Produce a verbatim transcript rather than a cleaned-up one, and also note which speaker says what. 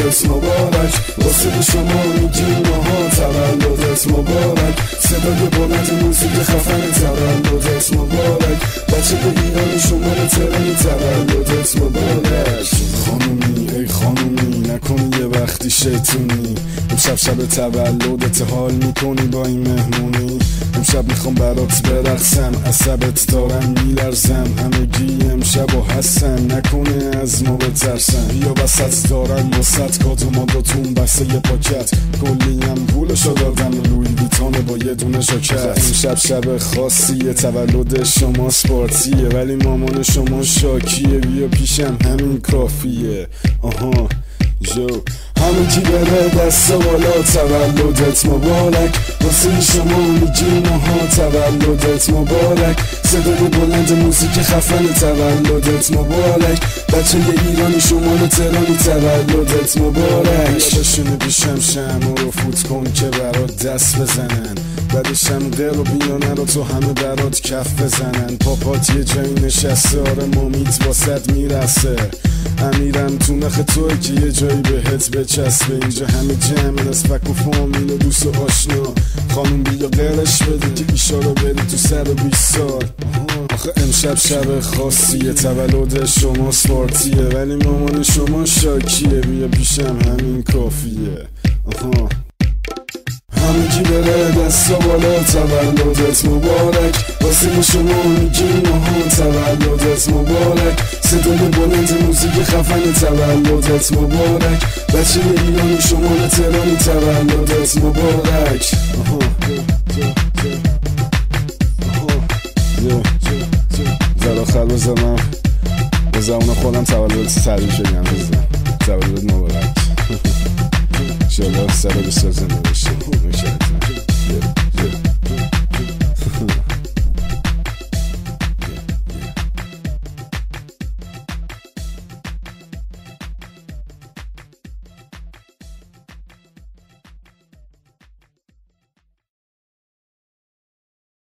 Speaker 1: تولدت مبارک. واسه شما میگیم ماها تولدت مبارک. صدای بلند موزیک خفن تولدت مبارک. بچه به ایران شما رو ترانی تولدت مبارک. خانومی ای خانومی نکنی یه وقتی شیطونی. امشب شب تولدت حال میکنی با این مهمونی. امشب میخوام برات برقصم عصبت دارم میلرزم. همگی امشب و هستن نکنه از ما بترسن. بیا وسط دارم وسط کادو ماداتون بسته یه پاکت. کلیم پولشو دادم لوی ویتانه با یه دونه شاکت. امشب شب خاصیه تولد شما سپارتیه ولی مامان شما شاکیه. بیا پیشم همین کافیه. آها جو همه کی بره دست بالا تولدت مبارک. واسه شما میگیم ماها تولدت مبارک. صدای بلند موزیک خفن تولدت مبارک. بچه ایرانی شما رو ترانی تولدت مبارک. یادشونه پیشم شمع رو فوت کن که برات دست بزنن. بعدشم دل و بیانه رو تو همه برات کف بزنن. پاپات یه جایی نشسته آره مامیت واسد میرسه. امیرم تو نخ توی که یه جایی بهت بچسبه. اینجا همه جمع از فک و فامیل و دوست و آشنا. خانوم بیا قرش بده که ایشارو بری تو سر و بیست سال. آخه امشب شب خاصیه تولد شما سپارتیه ولی مامان شما شاکیه. بیا پیشم همین کافیه. آها همگی بره دستا بالا تولدت مبارک. واسه شما میگیم ماها تولدت مبارک. صدای بلند موزیک خفن تولدت مبارک. بچه ایرانی شما رو ترانی تولدت مبارک. آها زر آخر بزنم به زمان خودم تولدت سریع شدیم بزن. تولد مبارک. شاید سر بسیار زنده بشه.